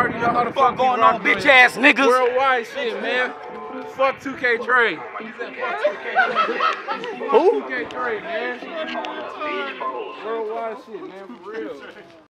already know how the fuck going on, bitch ass niggas. Worldwide shit, man. Fuck 2K Trey. Who? 2K Trey, man. Worldwide shit, man, for real.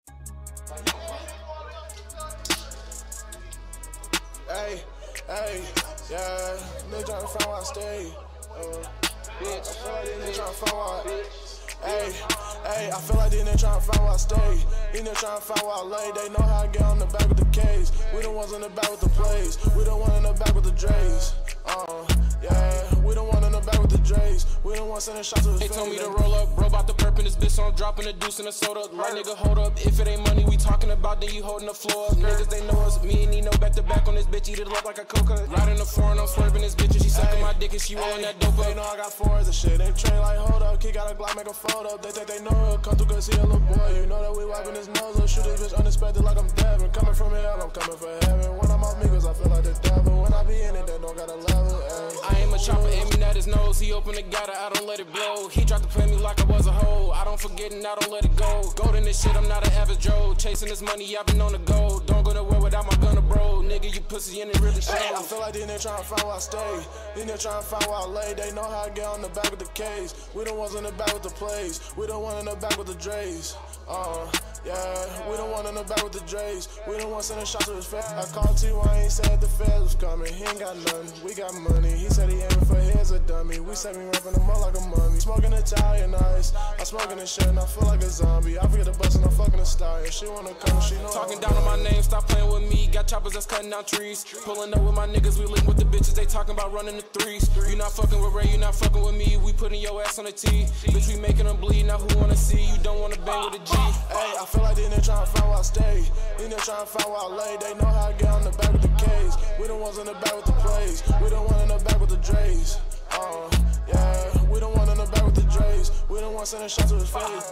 Hey, hey, yeah, nigga trying to find where I stay. Bitch, I feel like these niggas trying to find where I I feel like these niggas trying to find where I stay. These niggas trying to find where I lay. They know how I get on the back with the K's. We the ones in the back with the plays. We the one in the back with the Dre's. Yeah, we the one in the back with the Dre's. We the one sending shots to his face. They told me to roll up, bro, about to perp in this bitch, so I'm dropping a deuce and a soda. Right, nigga, hold up. If it ain't money we talking about, then you holding the floor up. Niggas, they know us. Me and Nino back to back on this bitch, eat it up like a coca. Riding the foreign, I'm swerving this bitch, and she sucking my dick, and she rolling that dope up. They know I got fours and shit. They Trey like, hold up, kick out a Glock, make a photo. They think they know it, come through cause he a little boy. You know that we wiping his nose up, shoot this bitch unexpected like I'm Devin. Coming from hell, I'm coming for heaven. When I'm off me, cause I feel like the devil. When I be in it, they don't got a level. I aim a chopper, aiming at his nose. He open the gutter, I don't let it blow. He tried to play me like I was a hoe. I don't forget and I don't let it go. Gold in this shit, I'm not an average Joe. Chasing this money, I've been on the go. Don't go nowhere without my gunner, bro. Nigga, you pussy and it really shows. I feel like these niggas trying to find where I stay. These niggas trying to find where I lay. They know how I get on the back with the K's. We the ones in the back with the plays. We the one in the back with the Dre's. Yeah, we the one in the back with the Dre's. We the one sending shots to his face. I called T1, he said the feds was coming. He ain't got nothing, we got money. He said he aiming for his a dummy. We said we rapping him up like a mummy. Smoking Italian ice, I'm smoking this shit and I feel like a zombie. I forget the bus and I'm fucking a star. If she wanna come, she know. Talking down on my name, stop playing with me. Got choppers that's cutting down trees. Pulling up with my niggas, we link with the bitches. They talking about running the threes. You not fucking with Ray, you not fucking with me. We putting your ass on the T. Bitch, we making them bleed. Now who wanna see? You don't wanna bang with a G. Hey, I feel like these niggas trying to find where I stay. These niggas trying to find where I lay. They know how I get on the back with the K's. We the ones in the back with the plays. We the one in the back with the Dre's. Yeah, we the one in the back with the Dre's. We the one sending shots to his face.